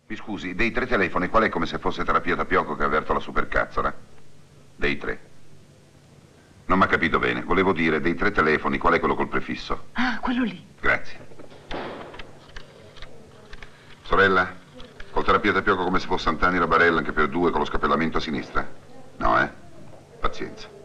Mi scusi, dei 3 telefoni, qual è come se fosse terapia tapioco che ha aperto la supercazzola? Dei 3. Non mi ha capito bene. Volevo dire, dei 3 telefoni, qual è quello col prefisso? Ah, quello lì. Grazie. Sorella, col terapia tapioco come se fosse Sant'Ani la barella anche per 2 con lo scappellamento a sinistra? No, Pazienza.